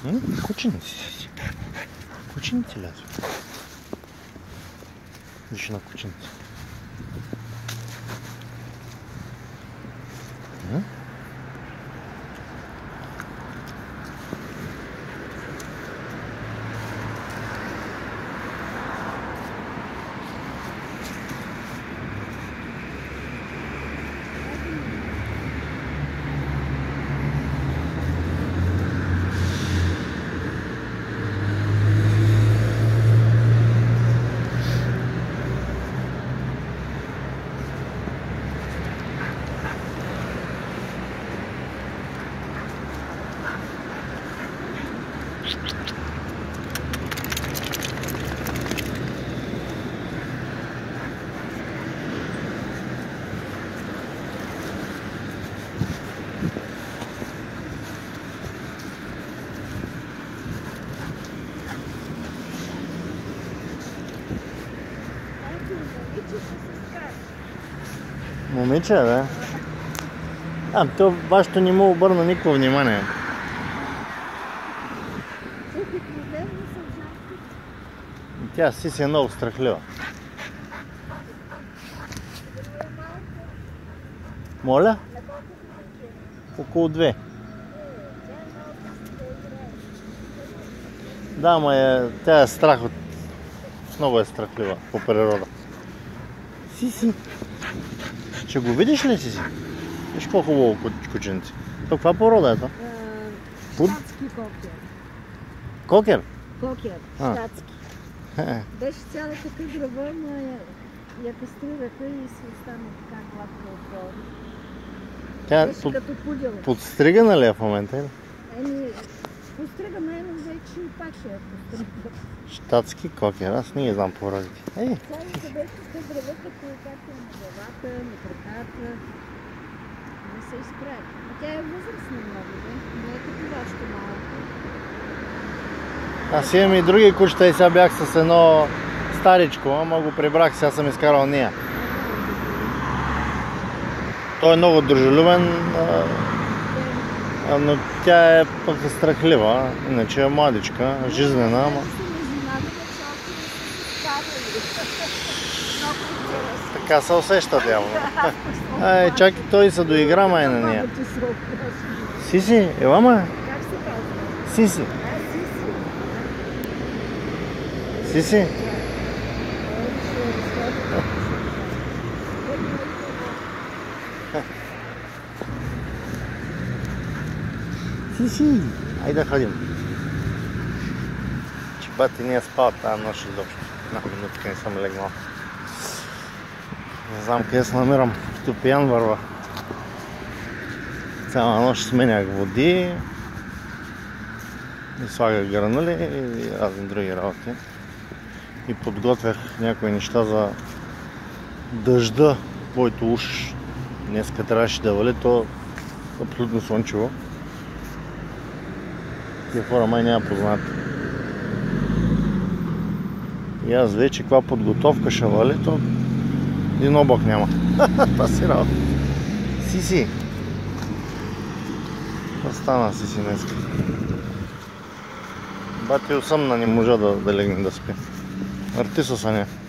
Кученица си. Кученица лязо. Виж на кученица. Момиче, да? То вашето не му обърна никакво внимание. Тя си е много страхлива. Моля? Около 2. Да, ама тя е страх от... Много е страхлива по природа. Сиси. Ще го видиш ли, Сиси? Виж по-хубаво кученце. То каква порода е то? Щатски кокер. Кокер? Кокер, щатски. Беше цяла така гръба, но я кастрираха и си остана така гладка отдолу. Тя беше като пудел. Подстригана ли е в момента? Постригана е, но вече пак ще я пострига. Щатски кокер, аз не знам породите. Цяло се беше така гръба, като както на главата, на краката. Не се изправи. Тя е възрастна много, не е като вашето малко. Аз имам и други кучета и сега бях с едно старичко, ама го прибрах, сега съм изкарал нея. Той е много дружелюбен, но тя е пък страхлива, иначе е младичка, жизнена, ама... Така се усещат явно. Чакай, той се доигра май на нея. Сиси, ела ма? Как се казва? Сиси. Сиси? Сиси! Айде да ходим. Че бати не е спал тази нощ изобщо. Една минутка не съм легнал. Не знам къде се намирам. Като пиян върва. Цяла нощ сменях води. И слагах гранули и разни други работи. И подготвях някои неща за дъжда, който уж днеска трябваше да вали, то абсолютно слънчево. Тия хора май няма познат. И аз вече каква подготовка ще вали, то един облак няма. Това си работа. Сиси! Това стана Сиси днеска. Бати усъмна, не можа да легне да спи. Артисо са не.